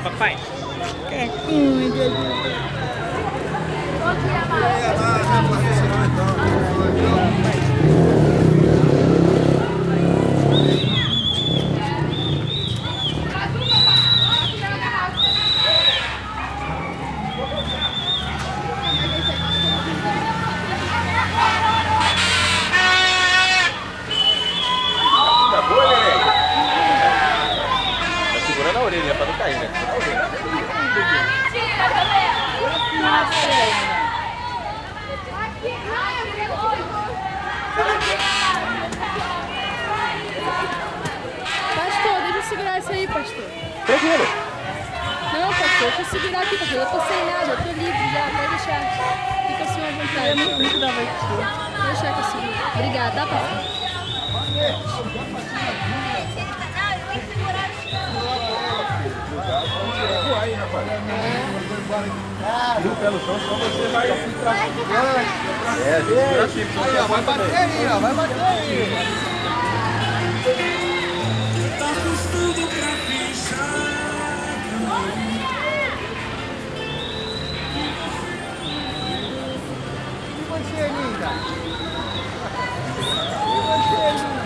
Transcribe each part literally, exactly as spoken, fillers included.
papai. Quietinho, Jesus. Segura na orelha pra não cair, né? Segura na orelha. Pastor, deixa eu segurar isso aí, pastor. Tranquilo. Não, pastor, deixa eu segurar aqui, pastor. Eu tô sem nada, eu tô livre já, pode deixar. Fica assim à vontade. É muito lindo da vez. Vou deixar que eu seguro. Obrigada, tá, pastor? Tira o pé no chão, só você vai É, segura assim, porque você vai bater aí, ó. Vai bater aí. Tá custando pra fechar. E você, linda? E você, linda?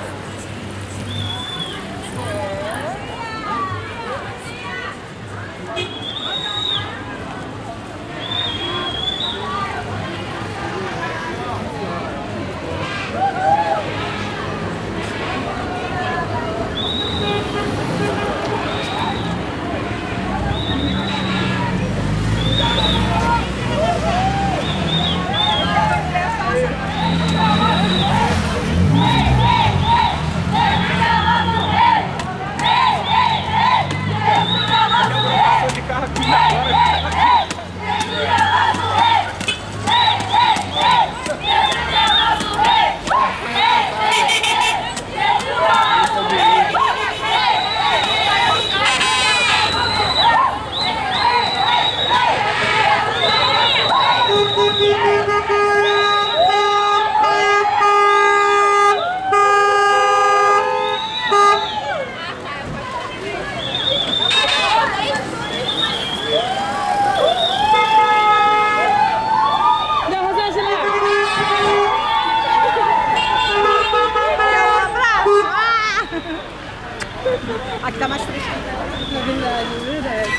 Aqui tá mais fresquinho. É verdade, é verdade.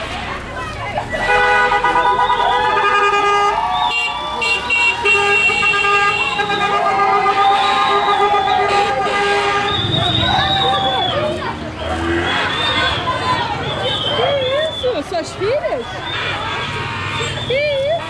Que isso? Suas filhas? Que isso?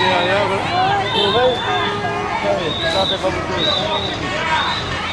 aí, agora. Tudo bem? Cadê? Cadê pra você?